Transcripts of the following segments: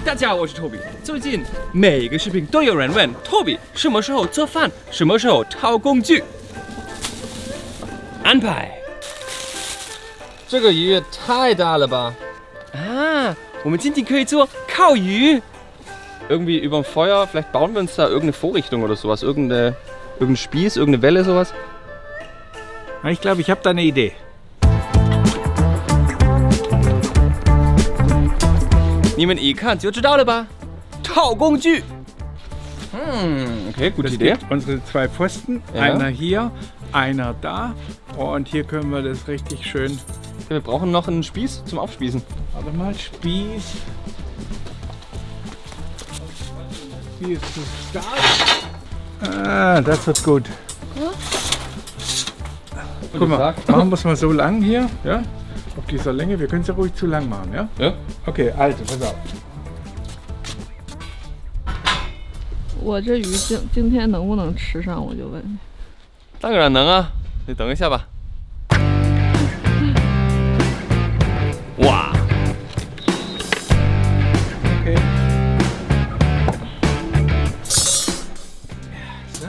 大家好，我是 Toby。最近每个视频都有人问 Toby 什么时候做饭，什么时候掏工具。安排。 这个鱼也太大了吧！ 啊，我们今天可以做烤鱼。 Irgendwie über dem Feuer, vielleicht bauen wir uns da irgendeine Vorrichtung oder sowas, irgendein Spieß, irgendeine Welle, sowas. Ich glaube, ich habe da eine Idee. 你们一看就知道了吧？掏工具。 Okay, gute Das Idee. gibt unsere zwei Pfosten, Ja. einer hier, einer da. Und hier können wir das richtig schön. Wir brauchen noch einen Spieß zum Aufspießen. Warte mal, Spieß. Spieß zu Start. Ah, das wird gut. Guck mal, machen wir es mal so lang hier, ja? Auf dieser Länge. Wir können es ja ruhig zu lang machen, ja? Ja. Okay, also, pass auf. 我这鱼今天能不能吃上？我就问你。 当然能啊，你等一下吧。哇 Okay. So.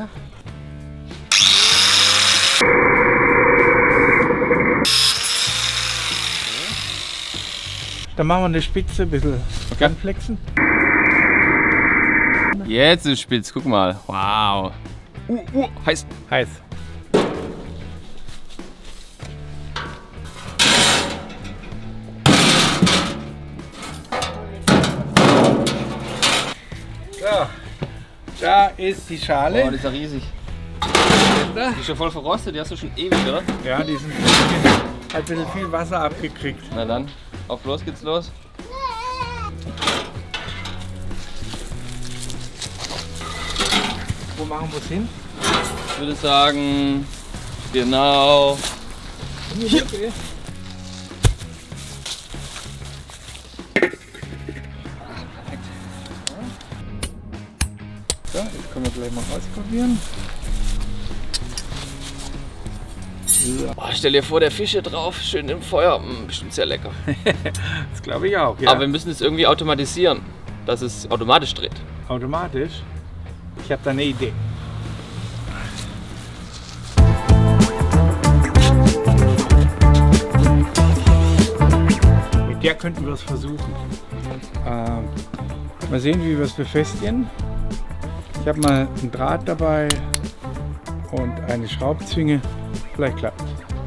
Dann machen wir eine Spitze, ein bisschen anflexen. Jetzt ist spitz, guck mal. Wow. Heiß. Heiß. So, da ist die Schale. Oh, die ist ja riesig. Die ist ja voll verrostet, die hast du schon ewig, oder? Ja, die sind hat ein bisschen viel Wasser abgekriegt. Na dann, auf los geht's los. Wo machen wir es hin? Ich würde sagen, genau. Hier. Okay. So, jetzt können wir gleich mal ausprobieren. Oh, stell dir vor, der Fisch hier drauf, schön im Feuer. Bestimmt sehr lecker. Das glaube ich auch, ja. Aber wir müssen es irgendwie automatisieren, dass es automatisch dreht. Automatisch. Ich habe da eine Idee. Mit der könnten wir es versuchen. Mal sehen, wie wir es befestigen. Ich habe mal einen Draht dabei und eine Schraubzwinge. Vielleicht klappt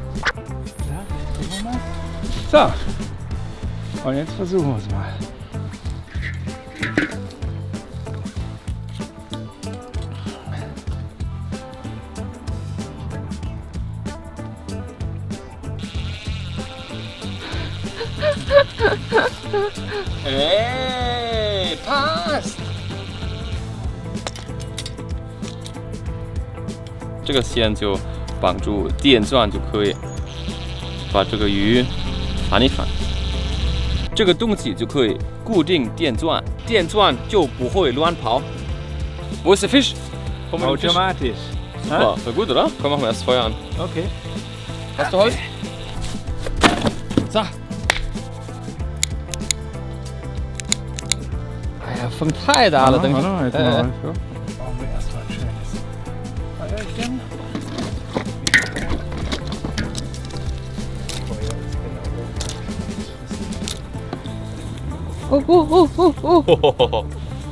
es. So, und jetzt versuchen wir es mal. Hey, passt! 这个线就绑住电钻就可以把这个鱼翻一翻，这个东西就可以固定电钻，电钻就不会乱跑。Wo ist der Fisch? Komm mal, Fisch. Automatisch. Super, voll gut, oder? Komm, machen wir erst Feuer an. Okay. Hast du Holz? So. Ah ja, von Teil da alle. Warte mal, jetzt mal so. Brauchen wir erstmal ein schönes Feuerchen. 哦哦哦哦哦！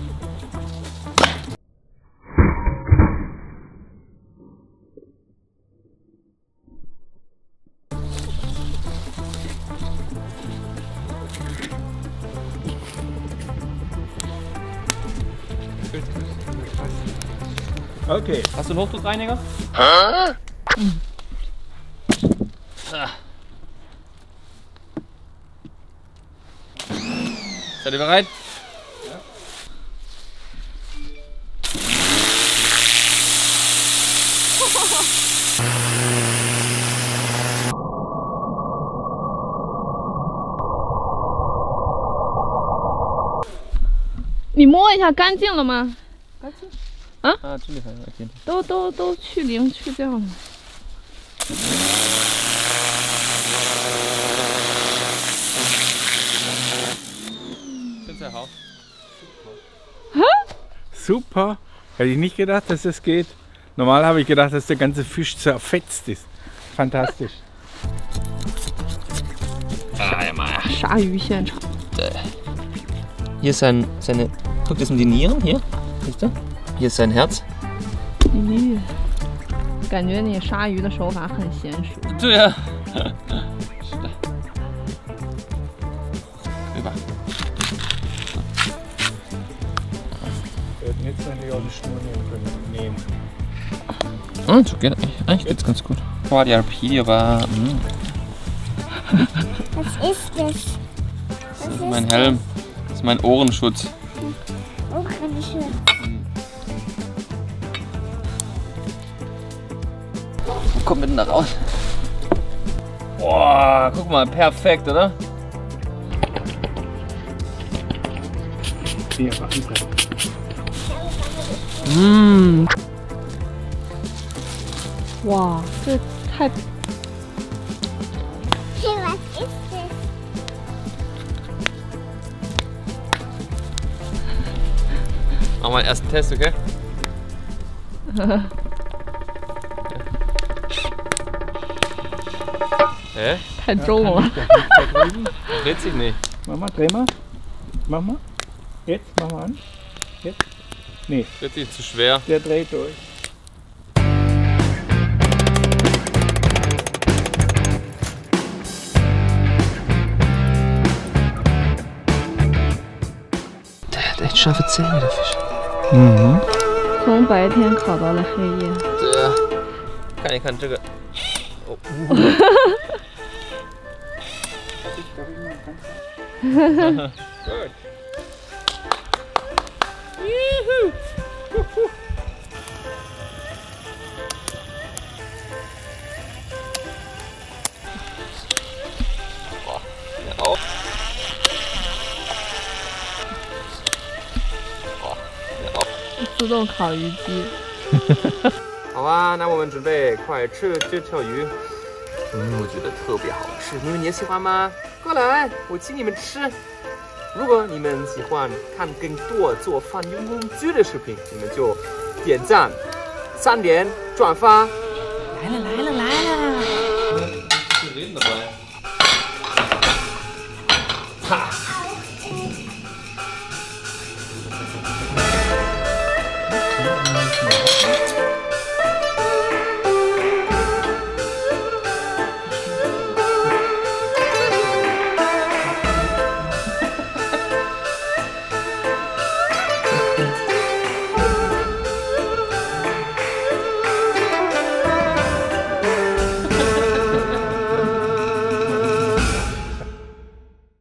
Okay. Hast du einen Hochdruckreiniger? Seid ihr bereit? Ja. 你摸一下，干净了吗？ 干净。 啊？ 啊，这里还有一点。 都去鳞去掉了。 现在好。 super. Hätte ich nicht gedacht, dass das geht. Normal habe ich gedacht, dass der ganze Fisch zerfetzt ist. Fantastisch. 哎呀妈呀！ 鲨鱼现场， Hier ist seine. Guck, das sind die Nieren hier. Siehst du? Hier ist sein Herz. 咦，感觉你杀鱼的手法很娴熟。 对呀。Rüber. Wir hätten jetzt eigentlich auch eine Schnur nehmen können. So geht eigentlich geht's ganz gut. Boah, die Arpedia war. Was ist das? Das ist mein Helm. Das ist mein Ohrenschutz. Ohrenschutz. Komm mitten da raus. Boah, guck mal, perfekt, oder? Hier, Wahnsinn. Mmh. 哇，这太 Hey, was ist das? Machen wir den ersten Test, okay? Hä? 太重了。 Dreht sich nicht. Mach mal, dreh mal. Mach mal. Jetzt, mach mal an. Jetzt. Nee, Dreht sich zu schwer. der dreht durch. Der hat echt scharfe Zähne, der Fisch. 从白天烤到了黑夜。 看一看这个。哦， Good. Boah, ja auf. Boah, ja auf. 自动烤鱼机。 好吧，那我们准备快吃这条鱼。我觉得特别好吃，你们也喜欢吗？过来，我请你们吃。如果你们喜欢看更多做饭用工具的视频，你们就点赞、3连、转发。来了来了来了！